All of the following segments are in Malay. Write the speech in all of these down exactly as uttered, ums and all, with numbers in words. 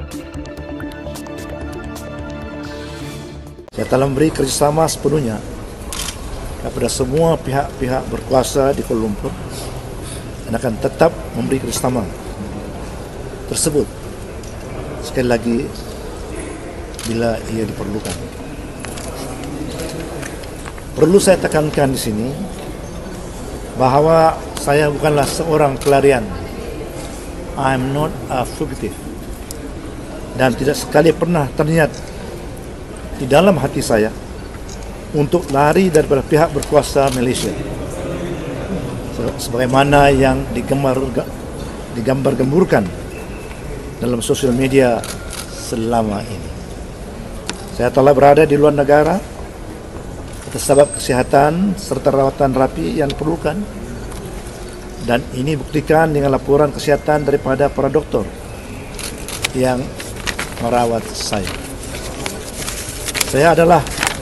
Saya telah memberi kerjasama sepenuhnya kepada semua pihak-pihak berkuasa di Kuala Lumpur dan akan tetap memberi kerjasama tersebut sekali lagi bila ia diperlukan. Perlu saya tekankan di sini bahawa saya bukanlah seorang pelarian. I am not a fugitive. Dan tidak sekali pernah terniat di dalam hati saya untuk lari daripada pihak berkuasa Malaysia, sebagaimana yang digemar, digambar-gemburkan dalam sosial media selama ini. Saya telah berada di luar negara atas sebab kesihatan serta rawatan rapi yang diperlukan, dan ini buktikan dengan laporan kesihatan daripada para doktor yang merawat saya. Saya adalah,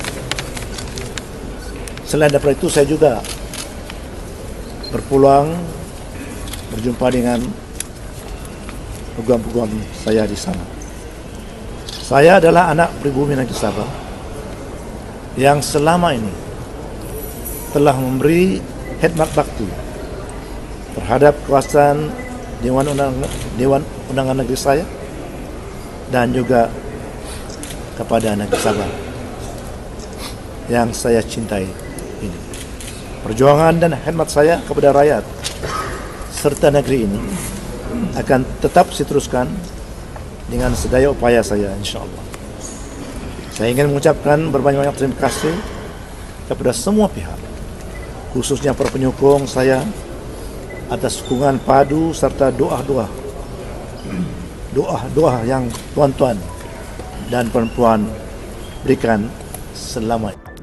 selain daripada itu, saya juga berpeluang berjumpa dengan peguam-peguam saya di sana. Saya adalah anak pribumi negeri Sabah yang selama ini telah memberi khidmat bakti terhadap kawasan Dewan Undangan, Dewan Undangan Negeri saya dan juga kepada negeri Sabah yang saya cintai ini. Perjuangan dan khidmat saya kepada rakyat serta negeri ini akan tetap saya teruskan dengan sedaya upaya saya, insya-Allah. Saya ingin mengucapkan berbanyak-banyak terima kasih kepada semua pihak, khususnya para penyokong saya atas dukungan padu serta doa-doa doa-doa yang tuan-tuan dan perempuan berikan selama ini.